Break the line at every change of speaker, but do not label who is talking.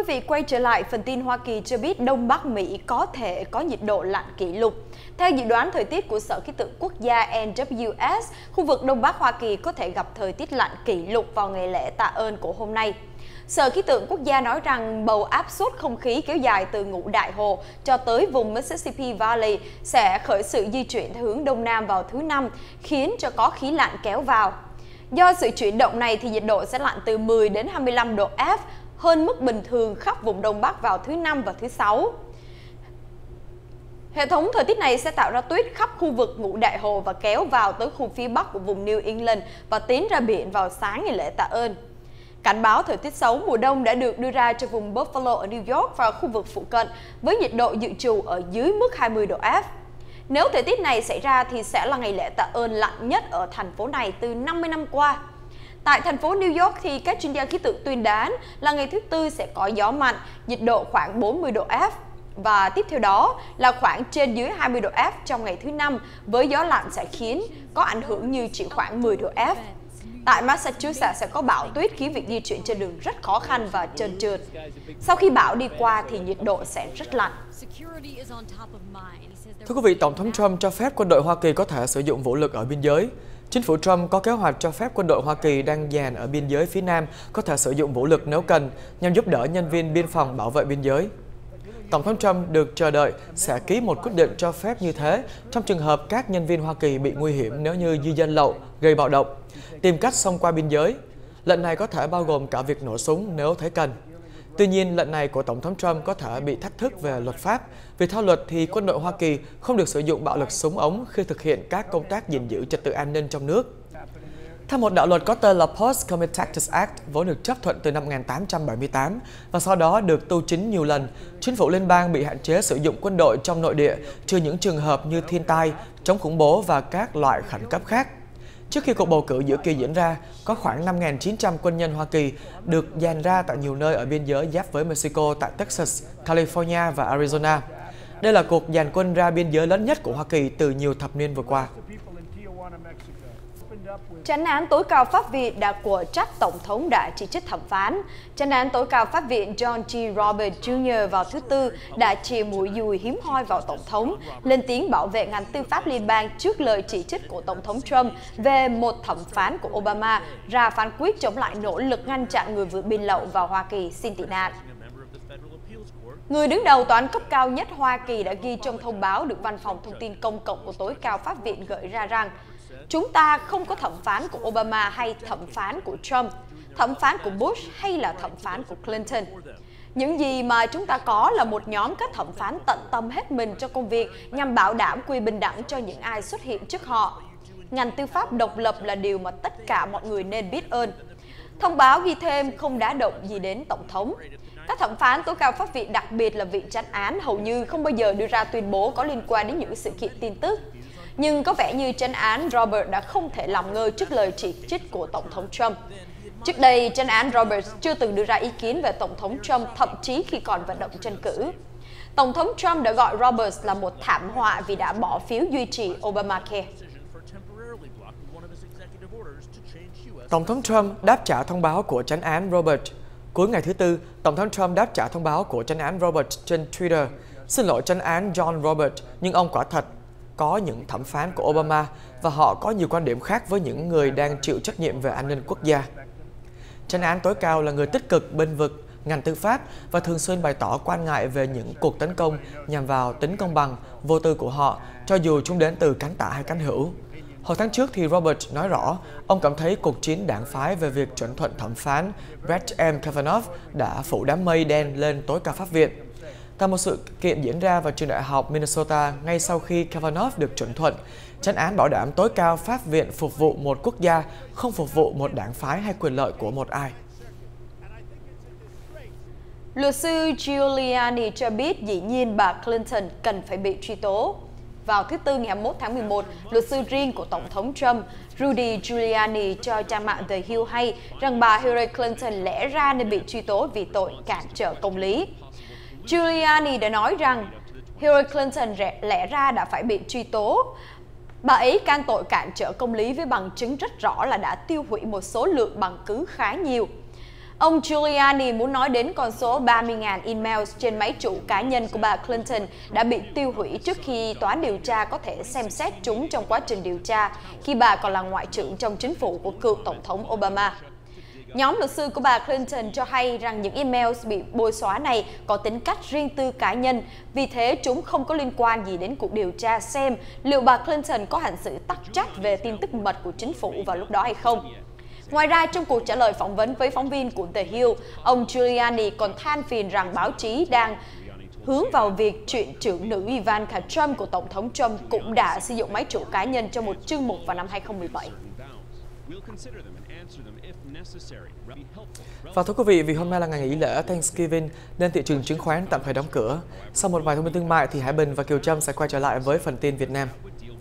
quý vị, quay trở lại phần tin Hoa Kỳ cho biết Đông Bắc Mỹ có thể có nhiệt độ lạnh kỷ lục. Theo dự đoán thời tiết của Sở Khí tượng Quốc gia NWS, khu vực Đông Bắc Hoa Kỳ có thể gặp thời tiết lạnh kỷ lục vào ngày lễ Tạ ơn của hôm nay. Sở Khí tượng Quốc gia nói rằng bầu áp suất không khí kéo dài từ Ngũ Đại Hồ cho tới vùng Mississippi Valley sẽ khởi sự di chuyển theo hướng Đông Nam vào thứ Năm, khiến cho có khí lạnh kéo vào. Do sự chuyển động này thì nhiệt độ sẽ lạnh từ 10 đến 25 độ F, hơn mức bình thường khắp vùng Đông Bắc vào thứ Năm và thứ Sáu. Hệ thống thời tiết này sẽ tạo ra tuyết khắp khu vực Ngũ Đại Hồ và kéo vào tới khu phía Bắc của vùng New England và tiến ra biển vào sáng ngày lễ Tạ ơn. Cảnh báo thời tiết xấu mùa đông đã được đưa ra cho vùng Buffalo ở New York và khu vực phụ cận với nhiệt độ dự trù ở dưới mức 20 độ F. Nếu thời tiết này xảy ra thì sẽ là ngày lễ Tạ ơn lạnh nhất ở thành phố này từ 50 năm qua. Tại thành phố New York thì các chuyên gia khí tượng tuyên đoán là ngày thứ Tư sẽ có gió mạnh, nhiệt độ khoảng 40 độ F. Và tiếp theo đó là khoảng trên dưới 20 độ F trong ngày thứ Năm với gió lạnh sẽ khiến có ảnh hưởng như chỉ khoảng 10 độ F. Tại Massachusetts sẽ có bão tuyết khiến việc di chuyển trên đường rất khó khăn và trơn trượt. Sau khi bão đi qua thì nhiệt độ sẽ rất lạnh.
Thưa quý vị, Tổng thống Trump cho phép quân đội Hoa Kỳ có thể sử dụng vũ lực ở biên giới. Chính phủ Trump có kế hoạch cho phép quân đội Hoa Kỳ đang dàn ở biên giới phía Nam có thể sử dụng vũ lực nếu cần nhằm giúp đỡ nhân viên biên phòng bảo vệ biên giới. Tổng thống Trump được chờ đợi sẽ ký một quyết định cho phép như thế trong trường hợp các nhân viên Hoa Kỳ bị nguy hiểm nếu như di dân lậu gây bạo động, tìm cách xông qua biên giới. Lệnh này có thể bao gồm cả việc nổ súng nếu thấy cần. Tuy nhiên, lệnh này của Tổng thống Trump có thể bị thách thức về luật pháp, vì theo luật thì quân đội Hoa Kỳ không được sử dụng bạo lực súng ống khi thực hiện các công tác gìn giữ trật tự an ninh trong nước. Theo một đạo luật có tên là Post-Commit Tactics Act, vốn được chấp thuận từ năm 1878 và sau đó được tu chính nhiều lần, chính phủ liên bang bị hạn chế sử dụng quân đội trong nội địa trừ những trường hợp như thiên tai, chống khủng bố và các loại khẩn cấp khác. Trước khi cuộc bầu cử giữa kỳ diễn ra, có khoảng 5.900 quân nhân Hoa Kỳ được dàn ra tại nhiều nơi ở biên giới giáp với Mexico tại Texas, California và Arizona. Đây là cuộc dàn quân ra biên giới lớn nhất của Hoa Kỳ từ nhiều thập niên vừa qua.
Chánh án tối cao pháp viện đã của trách Tổng thống đã chỉ trích thẩm phán. Chánh án tối cao pháp viện John G. Roberts Jr. vào thứ Tư đã chìa mũi dùi hiếm hoi vào Tổng thống, lên tiếng bảo vệ ngành tư pháp liên bang trước lời chỉ trích của Tổng thống Trump về một thẩm phán của Obama ra phán quyết chống lại nỗ lực ngăn chặn người vượt biên lậu vào Hoa Kỳ xin tị nạn. Người đứng đầu tòa án cấp cao nhất Hoa Kỳ đã ghi trong thông báo được Văn phòng Thông tin Công cộng của tối cao pháp viện gửi ra rằng chúng ta không có thẩm phán của Obama hay thẩm phán của Trump, thẩm phán của Bush hay là thẩm phán của Clinton. Những gì mà chúng ta có là một nhóm các thẩm phán tận tâm hết mình cho công việc nhằm bảo đảm quyền bình đẳng cho những ai xuất hiện trước họ. Ngành tư pháp độc lập là điều mà tất cả mọi người nên biết ơn. Thông báo ghi thêm không đả động gì đến Tổng thống. Các thẩm phán tối cao pháp viện, đặc biệt là vị chánh án, hầu như không bao giờ đưa ra tuyên bố có liên quan đến những sự kiện tin tức. Nhưng có vẻ như chánh án Roberts đã không thể làm ngơ trước lời chỉ trích của Tổng thống Trump. Trước đây, chánh án Roberts chưa từng đưa ra ý kiến về Tổng thống Trump, thậm chí khi còn vận động tranh cử. Tổng thống Trump đã gọi Roberts là một thảm họa vì đã bỏ phiếu duy trì Obamacare.
Tổng thống Trump đáp trả thông báo của chánh án Roberts. Cuối ngày thứ Tư, Tổng thống Trump đáp trả thông báo của chánh án Roberts trên Twitter. Xin lỗi chánh án John Roberts, nhưng ông quả thật có những thẩm phán của Obama và họ có nhiều quan điểm khác với những người đang chịu trách nhiệm về an ninh quốc gia. Chánh án tối cao là người tích cực bênh vực ngành tư pháp và thường xuyên bày tỏ quan ngại về những cuộc tấn công nhằm vào tính công bằng, vô tư của họ, cho dù chúng đến từ cánh tả hay cánh hữu. Hồi tháng trước thì Roberts nói rõ, ông cảm thấy cuộc chiến đảng phái về việc chuẩn thuận thẩm phán Brett M. Kavanaugh đã phủ đám mây đen lên tối cao pháp viện. Tại một sự kiện diễn ra vào trường đại học Minnesota ngay sau khi Kavanaugh được chuẩn thuận, chánh án bảo đảm tối cao pháp viện phục vụ một quốc gia, không phục vụ một đảng phái hay quyền lợi của một ai.
Luật sư Giuliani cho biết dĩ nhiên bà Clinton cần phải bị truy tố. Vào thứ Tư ngày 21 tháng 11, luật sư riêng của Tổng thống Trump, Rudy Giuliani, cho trang mạng The Hill hay rằng bà Hillary Clinton lẽ ra nên bị truy tố vì tội cản trở công lý. Giuliani đã nói rằng Hillary Clinton lẽ ra đã phải bị truy tố. Bà ấy can tội cản trở công lý với bằng chứng rất rõ là đã tiêu hủy một số lượng bằng chứng khá nhiều. Ông Giuliani muốn nói đến con số 30.000 email trên máy chủ cá nhân của bà Clinton đã bị tiêu hủy trước khi tòa án điều tra có thể xem xét chúng trong quá trình điều tra khi bà còn là ngoại trưởng trong chính phủ của cựu Tổng thống Obama. Nhóm luật sư của bà Clinton cho hay rằng những email bị bôi xóa này có tính cách riêng tư cá nhân, vì thế chúng không có liên quan gì đến cuộc điều tra xem liệu bà Clinton có hành xử tắc trách về tin tức mật của chính phủ vào lúc đó hay không. Ngoài ra, trong cuộc trả lời phỏng vấn với phóng viên của The Hill, ông Giuliani còn than phiền rằng báo chí đang hướng vào việc chuyện trưởng nữ Ivanka Trump của Tổng thống Trump cũng đã sử dụng máy chủ cá nhân cho một chương mục vào năm 2017.
Và thưa quý vị, vì hôm nay là ngày nghỉ lễ Thanksgiving nên thị trường chứng khoán tạm thời đóng cửa. Sau một vài thông tin thương mại thì Hải Bình và Kiều Trâm sẽ quay trở lại với phần tin Việt Nam.